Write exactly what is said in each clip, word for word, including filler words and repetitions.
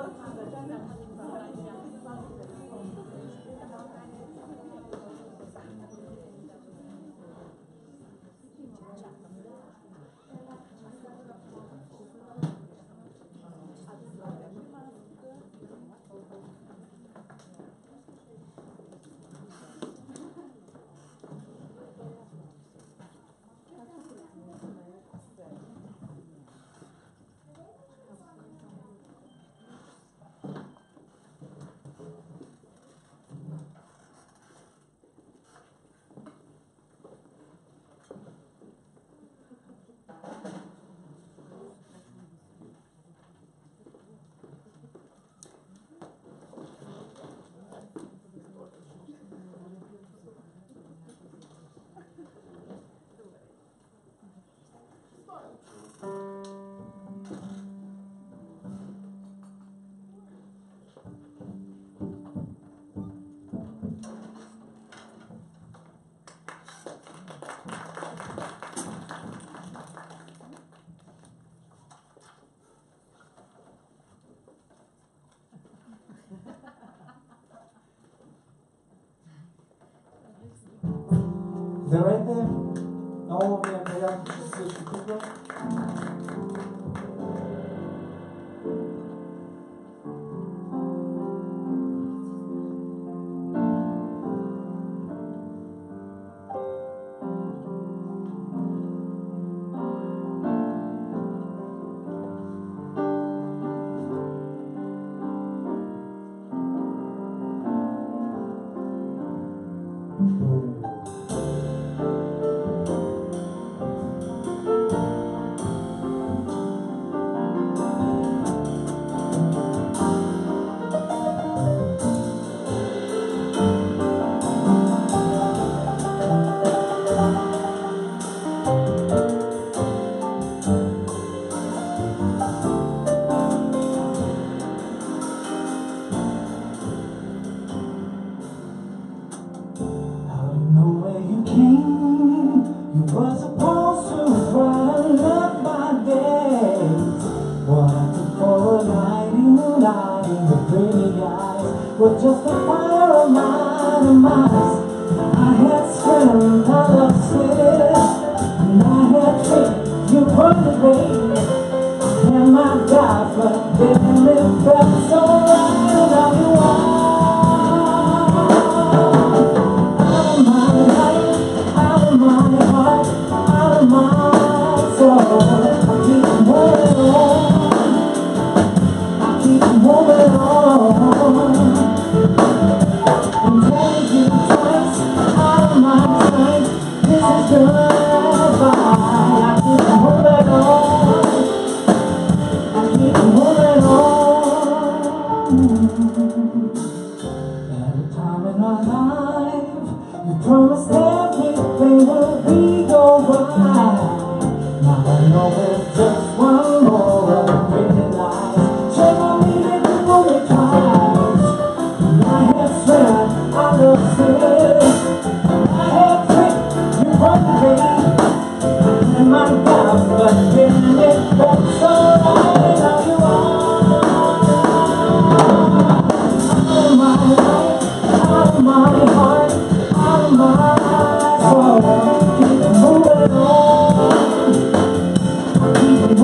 Is that right there? No, yeah, yeah, just switch the people. But just a fire of mine and mine. I had strength, I lost it, and I had faith, you put it away. I had my doubts, but then it felt so right. Now you are out of my life, out of my heart, out of my soul. I keep moving on, I keep moving on. I'm telling you twice, out of my time, this is goodbye. I keep moving on, I keep moving on. At a time in our life, you promised everything would be alright. Now I know it's just one more of the pretty lies. Shame on me that you only twice. I had strength, I lost it, I had faith, you run away. I had my doubts, but then it felt so right. Now you are out of my life, out of my heart, out of my soul. Keep moving on, keep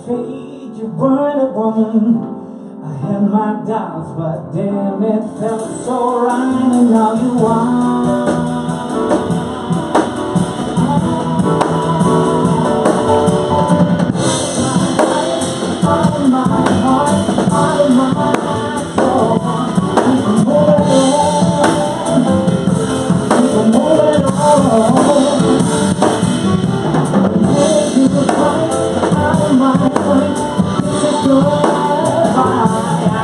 fate, you weren't a woman. I had my doubts, but damn, it felt so right, and now you are. Out of my heart, out of my soul, keep on moving on, keep on moving on. If you were right out of my sight, this is goodbye.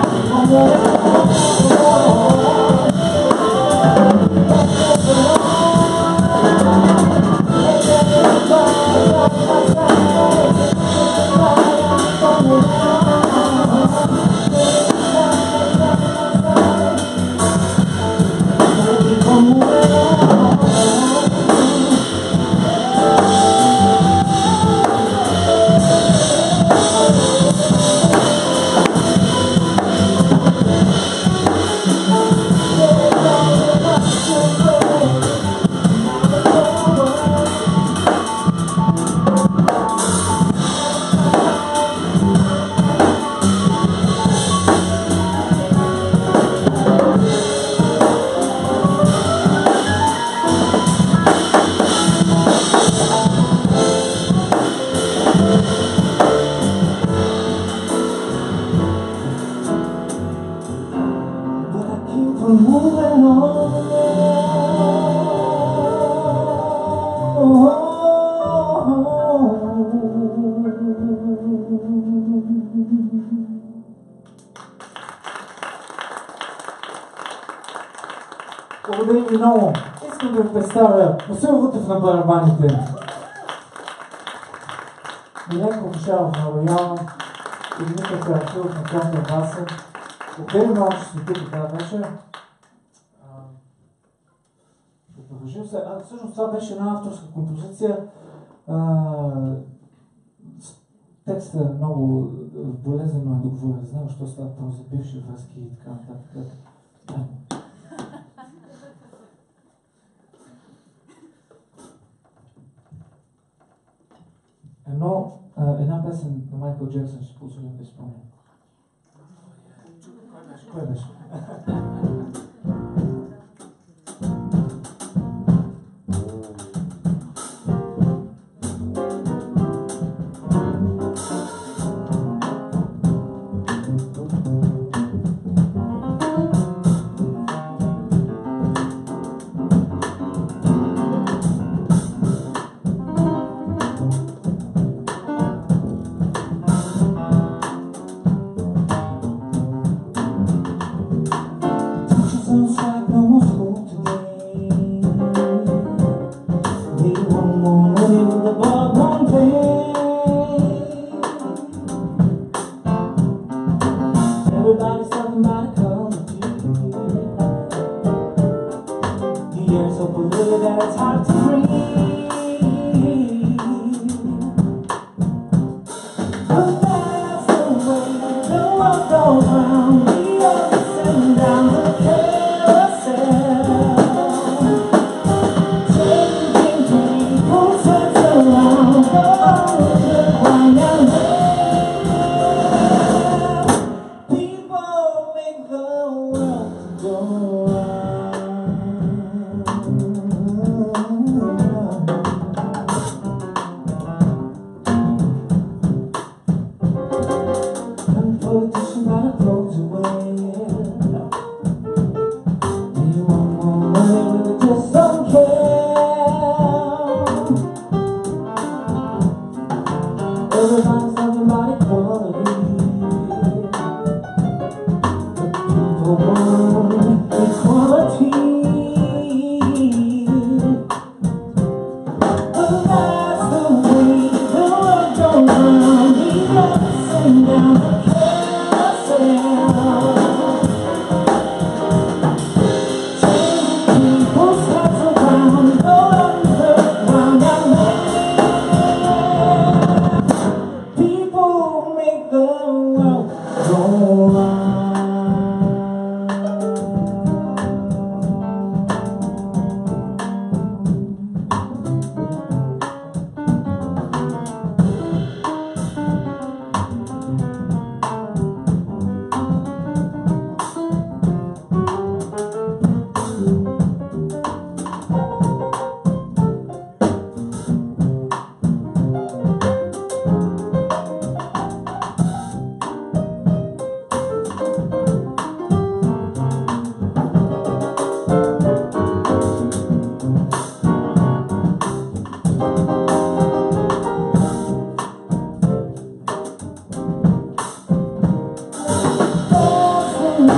Moving on. Благодарим ви много. Искам да ви представя Васил Вутев на барабаните. Миленко Мишаров на рояла и Димитър Карачилов на контрабаса. Благодарим много, че сте тук тази вечер. Продължим се. А, всъщност това беше една авторска композиция. А, текстът е много болезнено е договорен. Знам, защо става въпрос за бивши връзки и така нататък. Едно, една песен на Майкъл Джексън ще позволим да изпълним. Кой беше? Everybody's talking about a color the air's so polluted that it's hard to breathe. But that's the way the world goes round, the ups and downs of carousel. Changing people turns around, go on with the grind and politicians gotta close away. Do you want more money when they just don't care? Everybody's talking about equality, but people want equality. But that's the way the world goes round, the ups and downs of people make the world go round.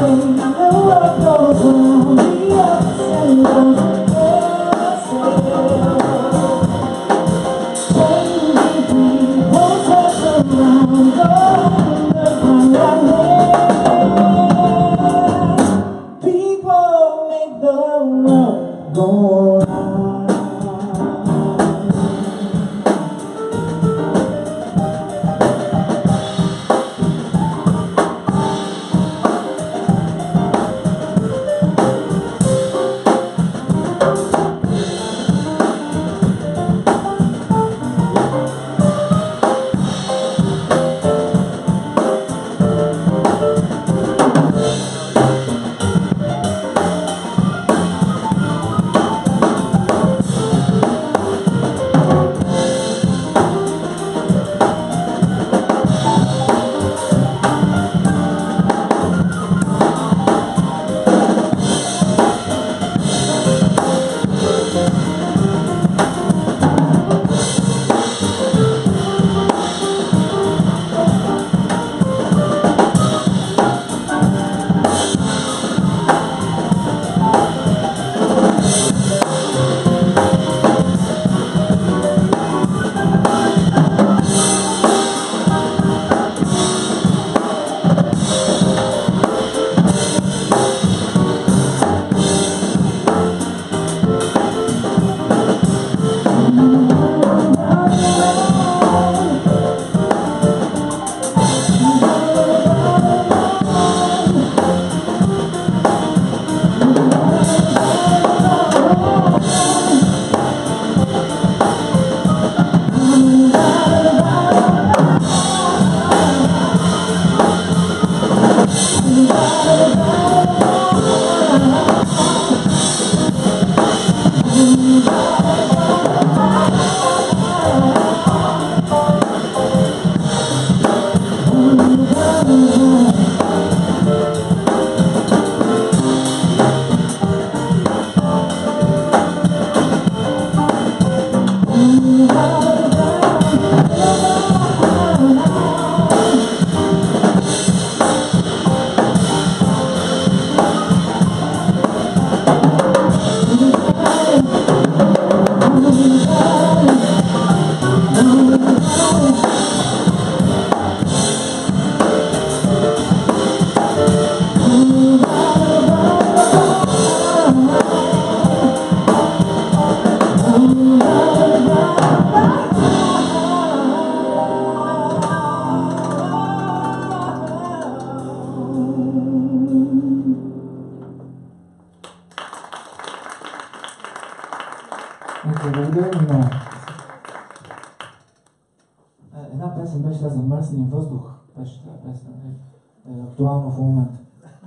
Една песен беше за мръсния въздух. Беше тази песен. Е, е актуална в момента.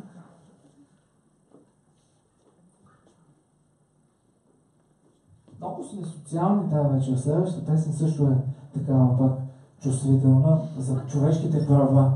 Много сме социални тази вечер. Следващата песен също е такава пак чувствителна за човешките права.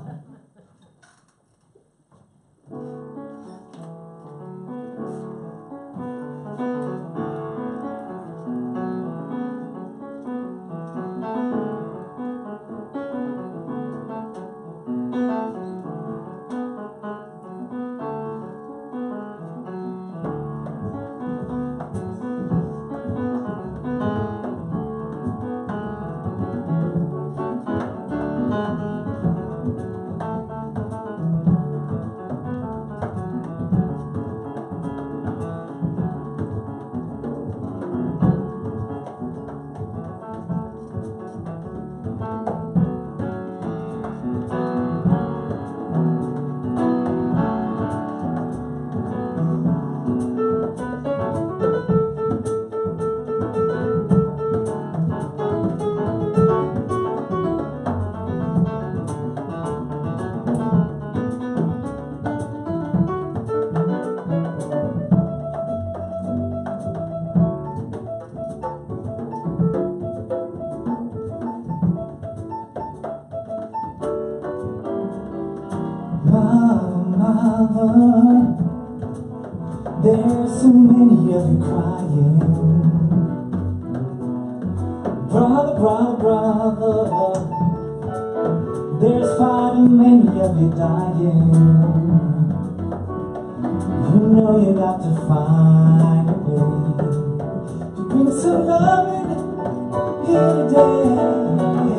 Mother, there's so many of you crying. Brother, brother, brother, there's far too many of you dying. got to find a way to bring some love in here today.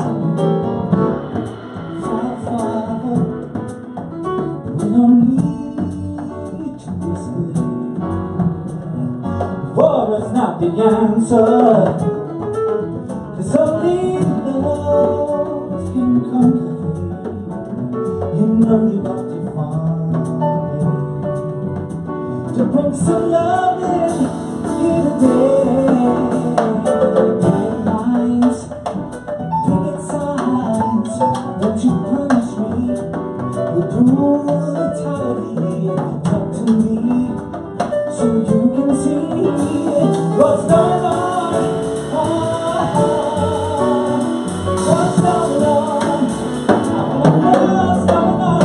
Father, Father, we don't need to whisper. War is not the answer, 'cause only love can conquer hate. You know you got to find a way to bring some love in here today. Picket lines, picket signs, don't you punish me with brutality. Talk to me so you can see what's going on. What's going on? I wanna know what's going on.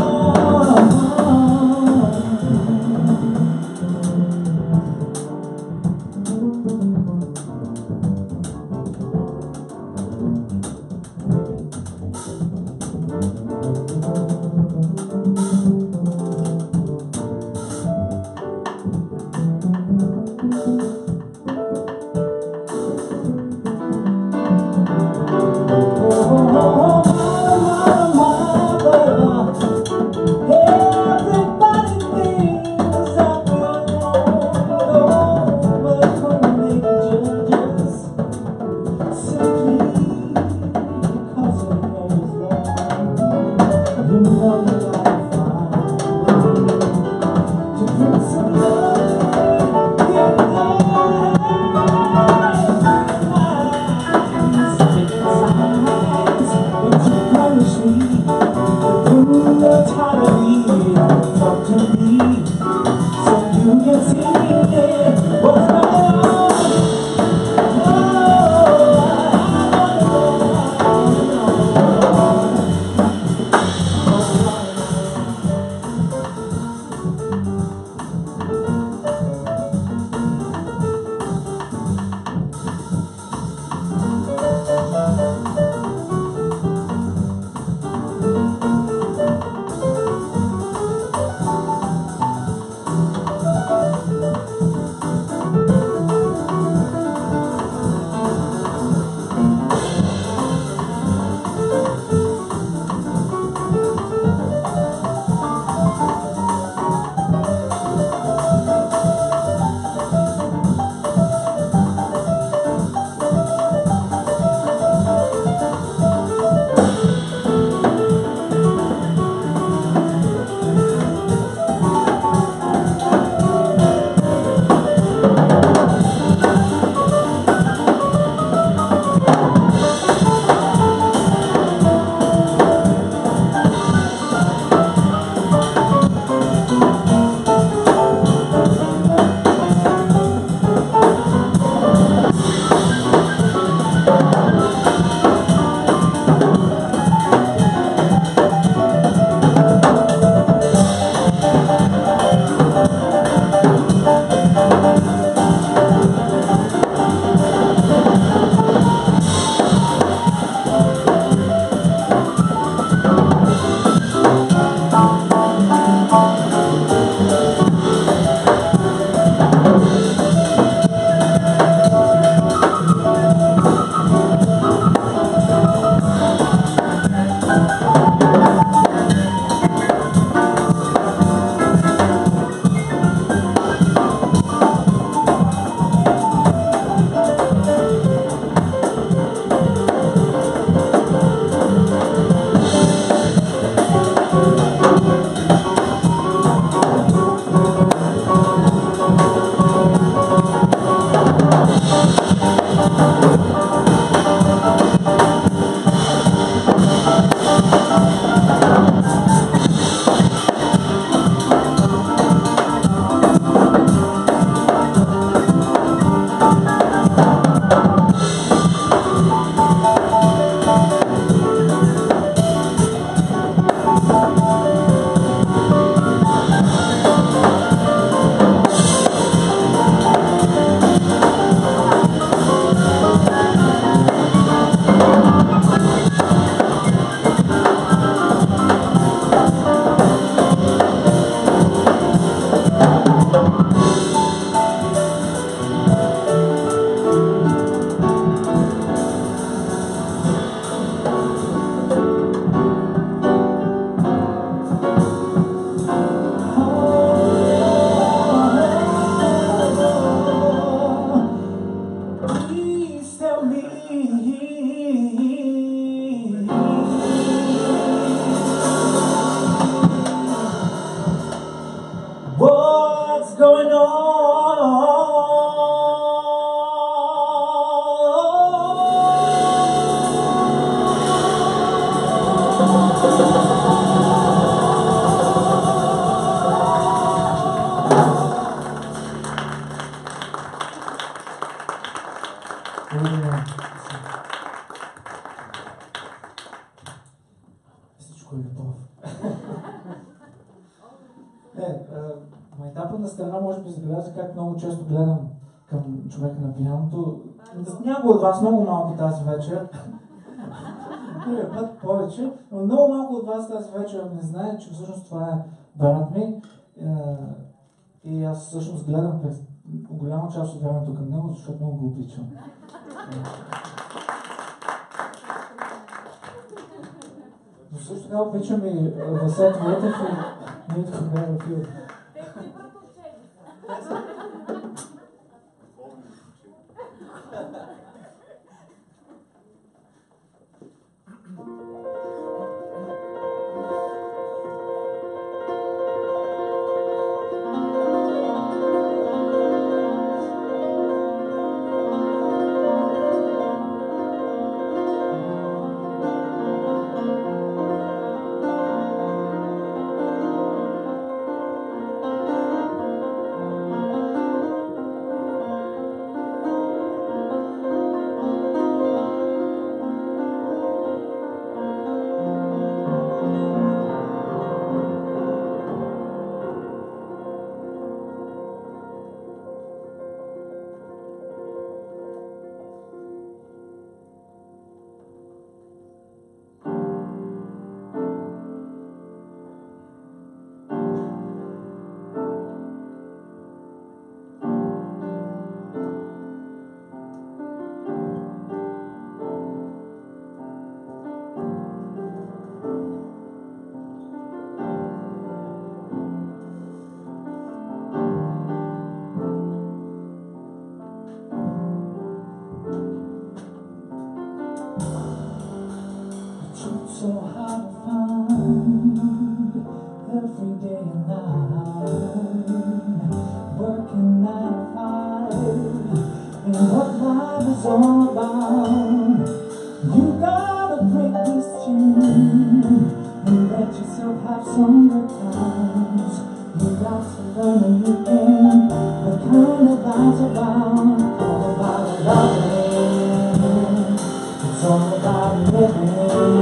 Е, майтапа на страна може би забеляза как много често гледам към човека на пияното. Някой от вас много малко тази вечер, другия път повече, но много малко от вас тази вечер не знае, че всъщност това е брат ми. И аз всъщност гледам през голяма част от времето към него, защото много го обичам. Но също така обичам и Васет Войтев и Митко Гайрофил. So hard to find every day and night, working nine to five, and what life is all about. You gotta break this chain and let yourself have some good times. You got to learn a new game, the kind of life's about. All about loving, it's all about living.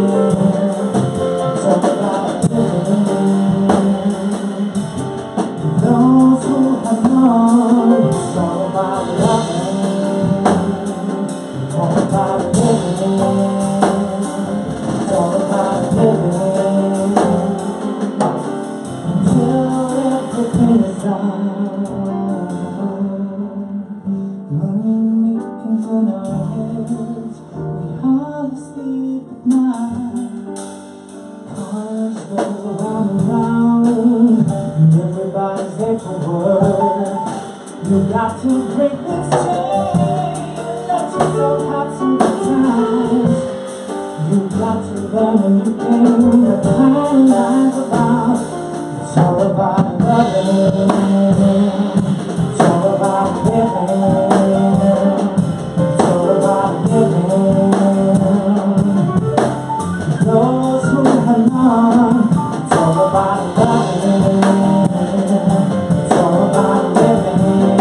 You got to break this chain, let yourself have some good times. You got to learn a new game, the kind life's about. It's all about loving, it's all about living, it's all about living. Those who have known, it's all about loving, it's all about living.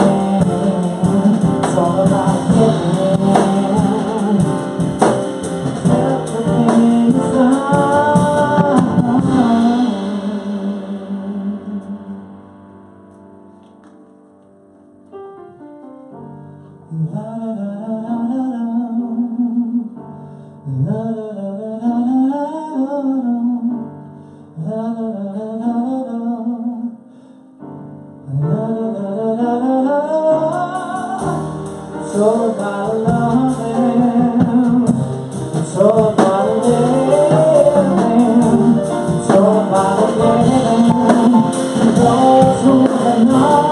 It's all about giving. Everything is It's all about loving, it's all about living, it's all about living, those who are not.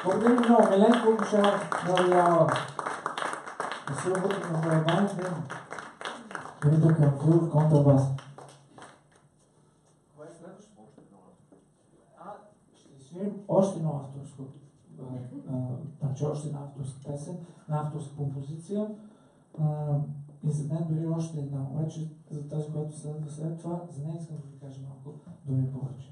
Благодаря много. Миленко Кошаров на да се работи на барабаните. Димитър Камкров, контрабас. Кое е следващото? А, ще свирим още едно авторско. Значи още една авторска песен, една авторска композиция. И за мен дори още една. Обаче за тази, която следва след това, за нея искам да ви кажа малко думи повече.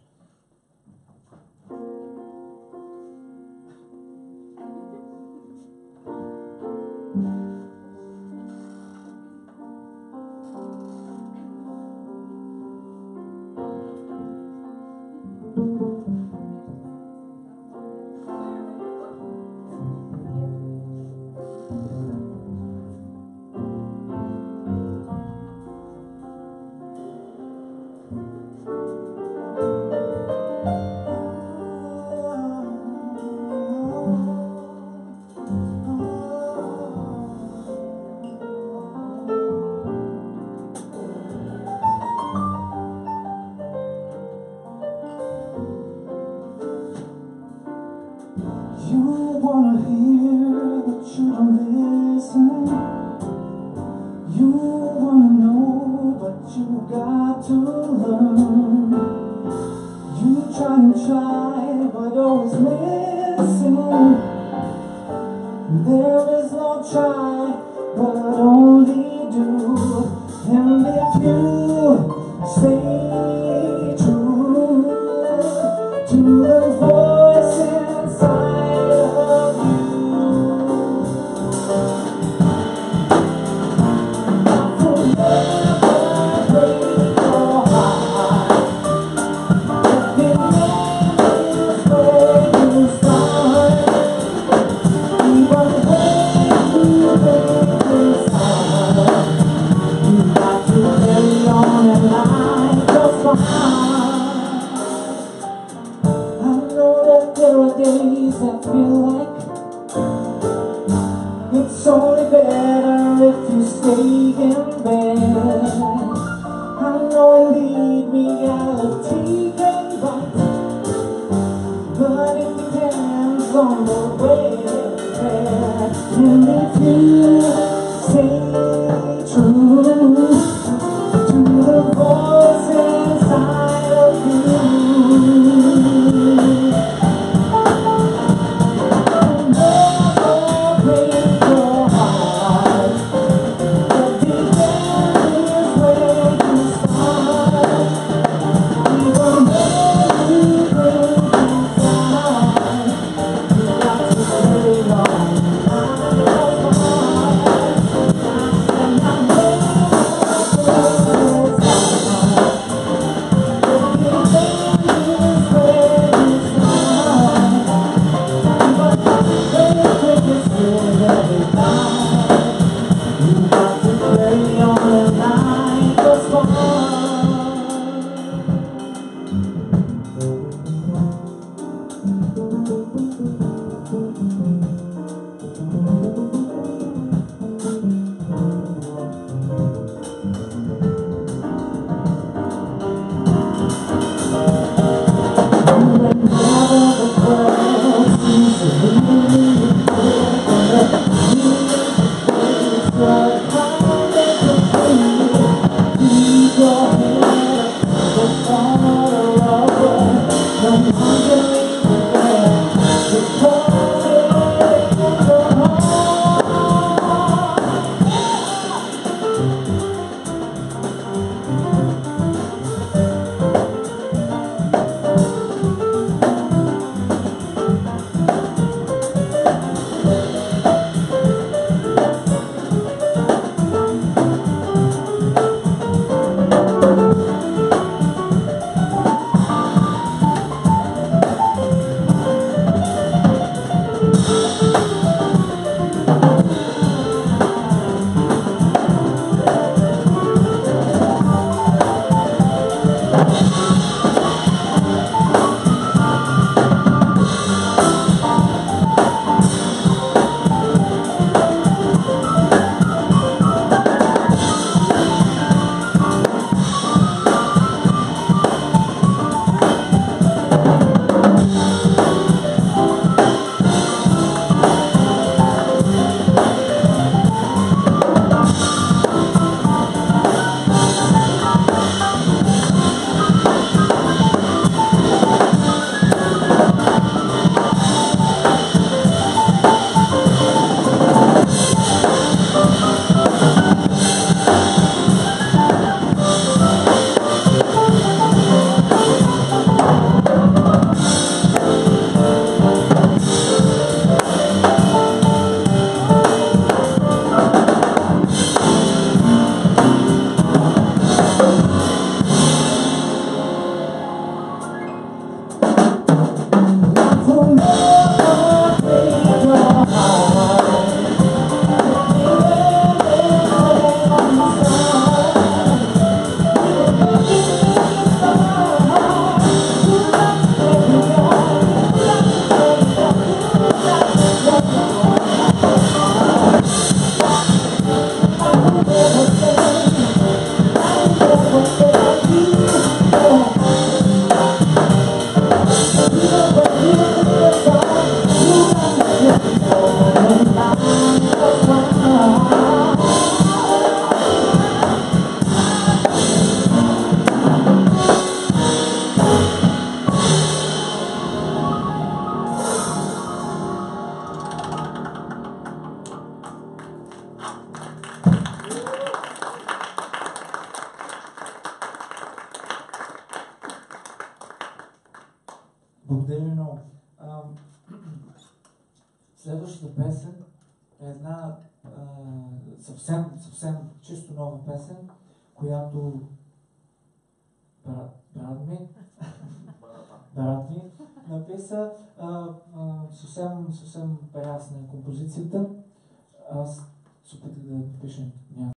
Благодаря ви много. А, следващата песен е една а, съвсем, съвсем чисто нова песен, която брат, брат ми, брат ми написа. А, а, съвсем, съвсем ясна е композицията. Аз се опитах да напиша